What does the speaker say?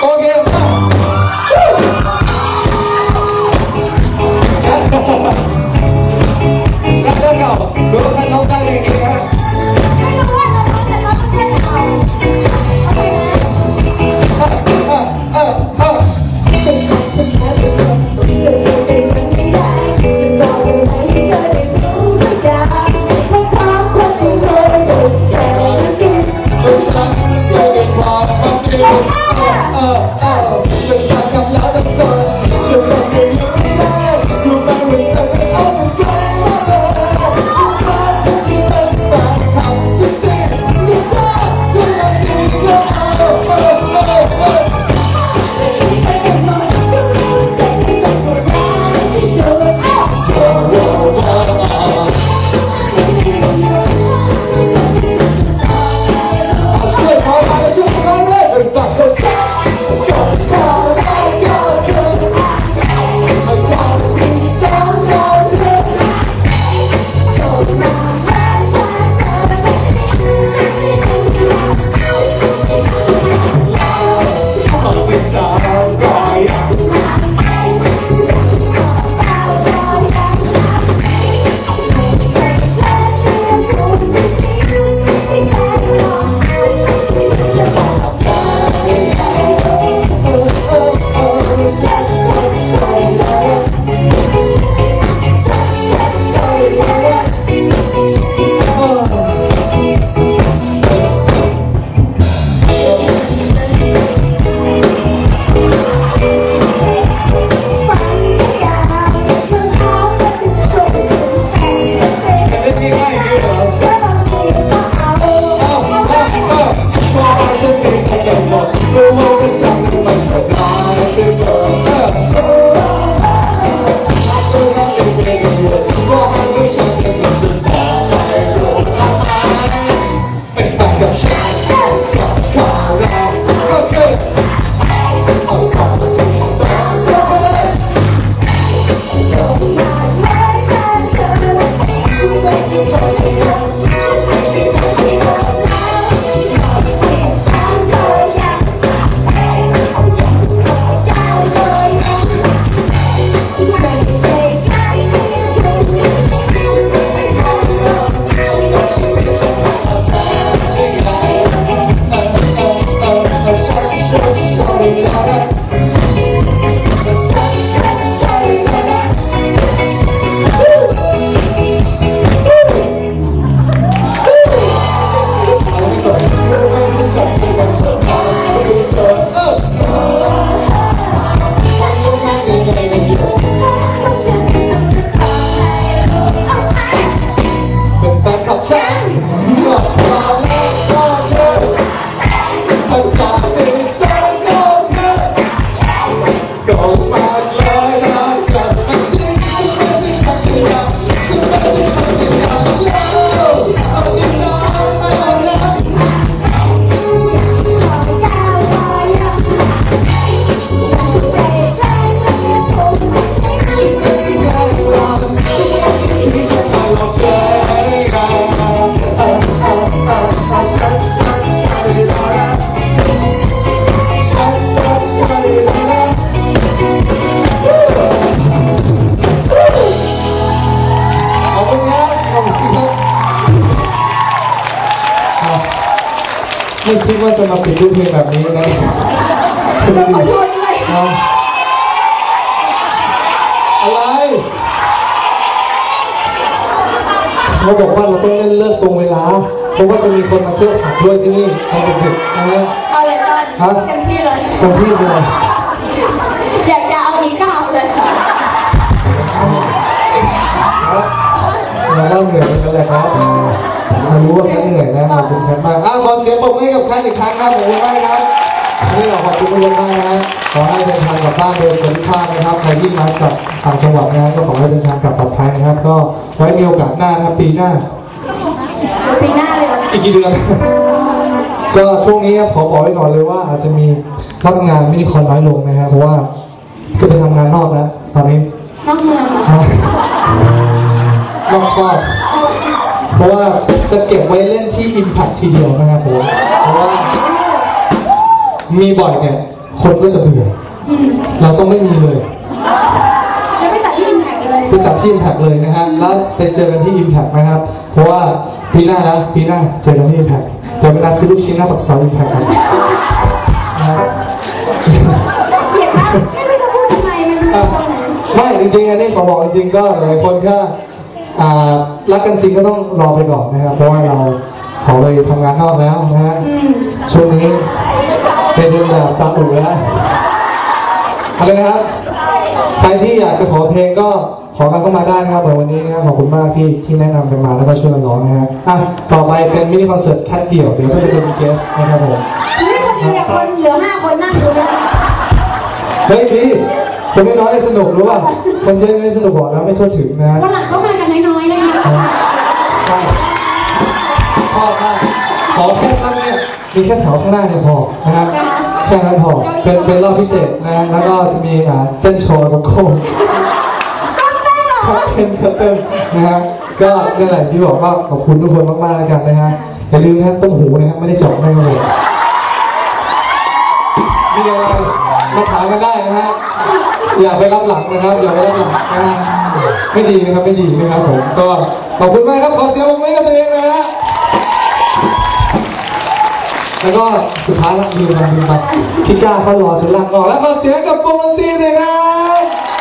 โอเคแล้วเก่าดูกันน้องได้เลยกี่ครับไม่รู้ว่าน้องจะต้องเต้นเอาเป็นของฉันแค่เป็นคนจะบอกได้ยังไม่ได้จะบอกอะไรให้เธอได้รู้ทุกอย่างไม่ถามคนอื่นเลยจะแชร์กันเพราะฉันก็เป็นความฝันที่ฉันทำกับแล้วทั้งเธอฉันต้องอยู่ไม่ได้รู้ไหมว่าฉันเป็นเอาใจมาเลยเธอเป็นที่เป็นแฟนคลับฉันสิที่เธอจะไม่ดีก็ไม่คิดว่าจะมาปิดด้วยเพลงแบบนี้นะขอโทษด้วยอะไรเขาบอกว่าเราต้องเล่นเลิกตรงเวลาเพราะว่าจะมีคนมาเที่ยวผับด้วยที่นี่ตอนดึกๆนะฮะเอาเลยตอนเต็มที่เลยเต็มที่ไปเลยอยากจะเอาอีกข้าวเลยเราเล่าเหนื่อยกันแหละครับรู้ว่าแค่เหนื่อยนะขอบคุณแคทมากขอเสียงปรบมือให้กับแคทอีกครั้งครับขอบคุณมากครับนี่เราขอบคุณทุกคนมากนะขอให้เดินทางกลับบ้านโดยสวัสดิภาพนะครับใครที่มาจากต่างจังหวัดนะก็ขอให้เดินทางกลับปลอดภัยนะครับก็ไว้มีโอกาสหน้านะครับปีหน้าเลยอีกกี่เดือนก็ช่วงนี้ครับขอบอกไว้ก่อนเลยว่าอาจจะมีรับงานมินิคอนน้อยลงนะครับเพราะว่าจะไปทำงานนอกแล้วตอนนี้นอกเมืองนอกครอบเพราะว่าจะเก็บไว้เล่นที่ Impact ทีเดียวนะครับผมเพราะว่ามีบ่อยเนี่ยคนก็จะเบื่อเราต้องไม่มีเลยแล้วไปจัดที่ Impact เลยไปจัดที่ Impact เลยนะฮะแล้วไปเจอกันที่ Impact นะครับเพราะว่าปีหน้าเจอกันที่ Impact เดี๋ยวไปนัดซื้อลูกชิ้นหน้าปากซอย Impact กันนะครับเกลียดมากไม่รู้จะพูดทำไมมันเป็นตรงไหนไม่จริงๆอันนี้ขอบอกจริงๆก็หลายคนถ้ารักกันจริงก็ต้องรอไปก่อนนะครับเพราะว่าเราขอไปทำงานนอกแล้วนะฮะช่วงนี้เป็นเรื่องแบบซาอุแล้วอะไรนะครับใครที่อยากจะขอเพลงก็ขอกันเข้ามาได้นะครับในวันนี้นะครับขอบคุณมากที่แนะนำกันมาแล้วก็ช่วยกันร้องนะฮะต่อไปเป็นมินิคอนเสิร์ตแคทเดี่ยวเดี๋ยวจะเป็นเกสนะครับผมนี่คนดีเนี่ยคนเหลือ5 คนนั่งดูนะเฮ้ยดีคนน้อยๆเลยสนุกรู้ป่ะคนเยอะไม่สนุกบอกแล้วไม่ทั่วถึงนะวันหลังก็มากันน้อยๆนะคะใช่ชอบมากขอแค่ครั้งเนี่ยมีแค่แถวข้างหน้าเนี่ยพอนะครับแค่นั้นพอเป็นรอบพิเศษนะแล้วก็จะมีเต้นโชว์กับโค้งคัดเต้นนะครับก็นั่นแหละที่บอกว่าขอบคุณทุกคนมากๆแล้วกันนะฮะอย่าลืมนะต้มหูนะครับไม่ได้เจาะไม่ครับผมมีอะไรมาถามกันได้นะฮะอย่าไปรับหลังนะครับอย่าไปรับหลังนะฮะไม่ดีนะครับไม่ดีนะครับผมก็ขอบคุณมากครับขอเสียงปรบมือกับตัวเองนะฮะแล้วก็สุดท้ายละลืมไปพี่ก้าเขารอจนลากออกแล้วขอเสียงกับวงดนตรีเลยครับ